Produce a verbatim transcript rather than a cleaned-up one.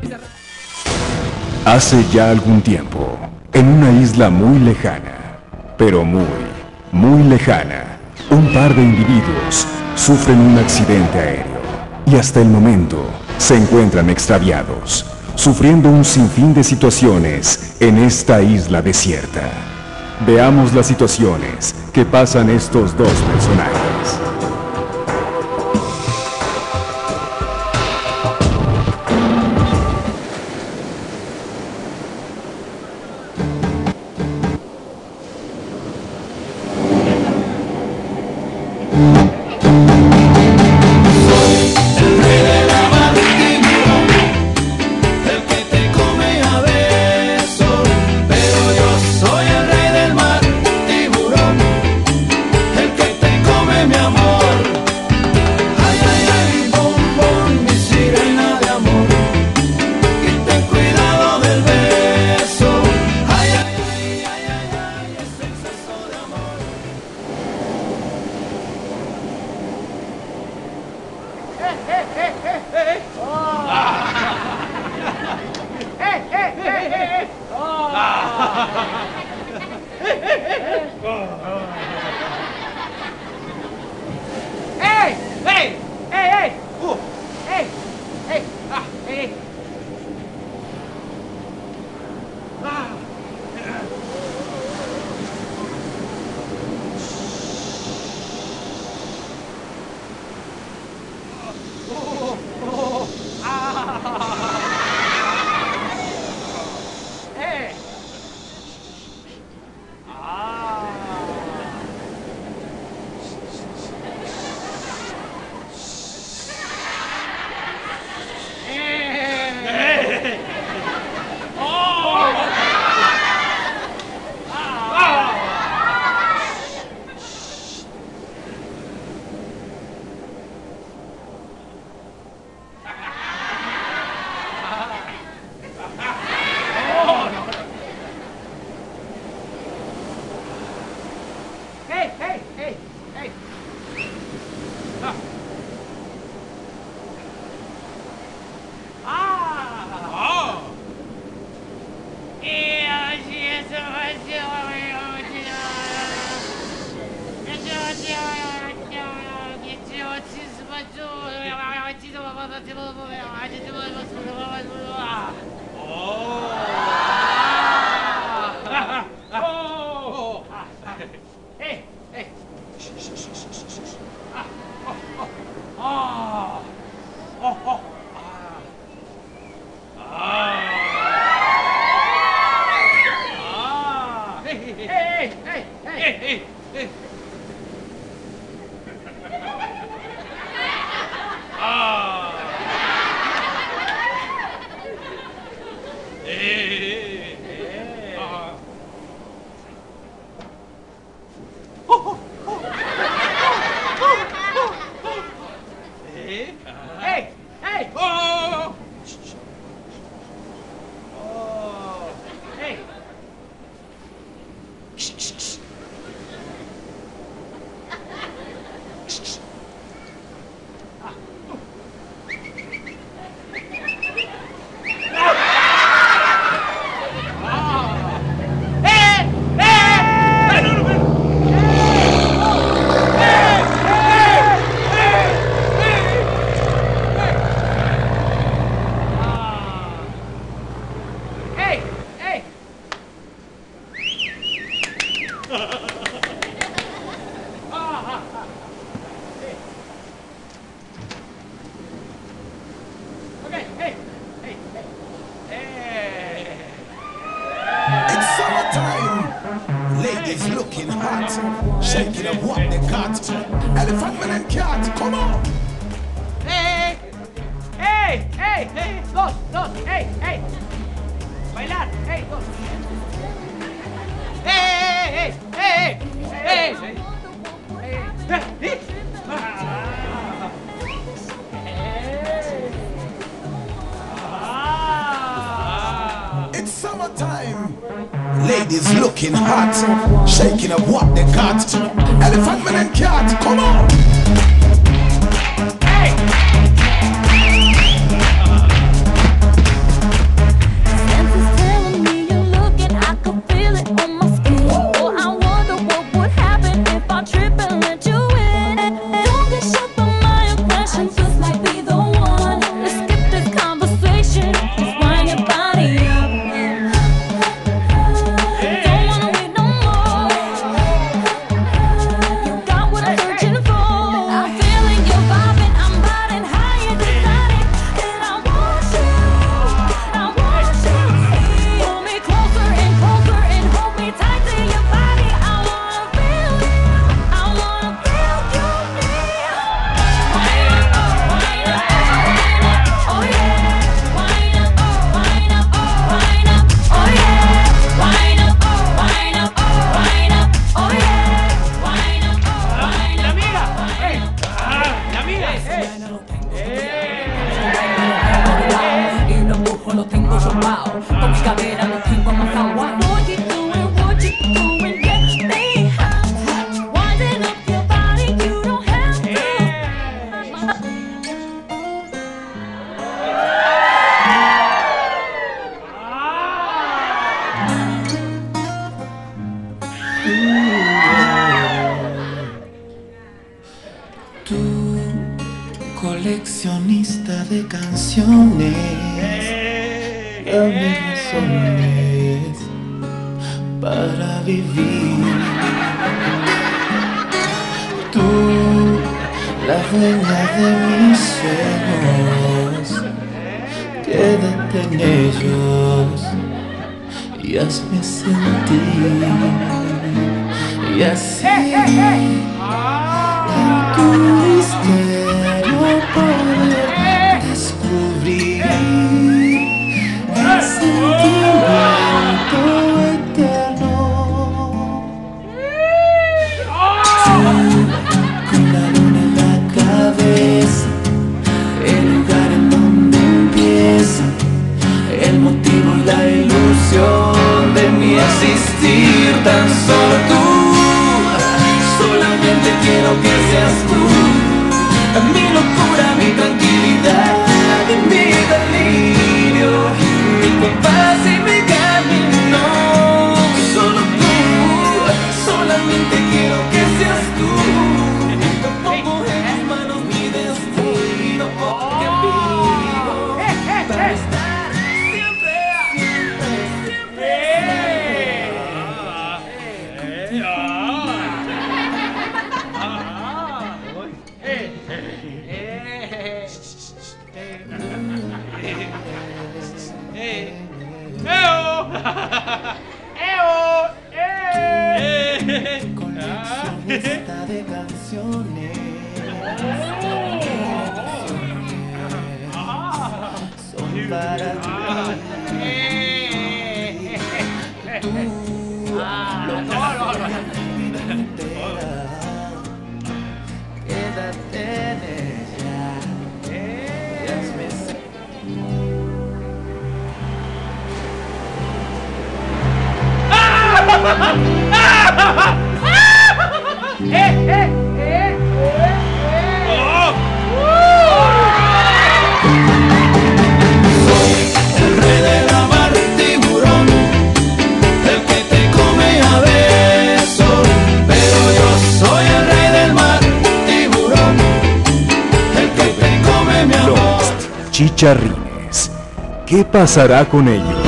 Hace ya algún tiempo, en una isla muy lejana, pero muy, muy lejana, un par de individuos sufren un accidente aéreo y hasta el momento se encuentran extraviados, sufriendo un sinfín de situaciones en esta isla desierta. Veamos las situaciones que pasan estos dos personajes. Ladies looking hot, shaking up what they got. Elephant man and cat, come on! Hey! how. Vamos galera, não tem como acalmar. What you doing, what you doing, yeah, stay hot. Winding up your body, you don't have to. Tú, coleccionista de canciones, dame razones para vivir. Tú, la dueña de mis sueños, quédate en ellos y hazme sentir. Y así en tu misterio poder descubrir el sentimiento eterno. Tú, con la luna en la cabeza, el lugar en donde empieza el motivo y la ilusión de mi existir. Tan solo tú, solamente quiero que seas tú, mi locura, mi tranquilidad y mi delirio, mi compás y mi camino. Solo tú, solamente quiero que seas tú. Pongo en tus manos mi destino, porque vivo para estar siempre, siempre, siempre contigo. Coleccionista de canciones, son para ti. Tú, lo que mi vida entera, quédate en ella y hazme sentir. El rey de la mar, tiburón, el que te come a besos. Pero yo soy el rey del mar, tiburón, el que te come mi amor. Lost, chicharrines. ¿Qué pasará con ellos?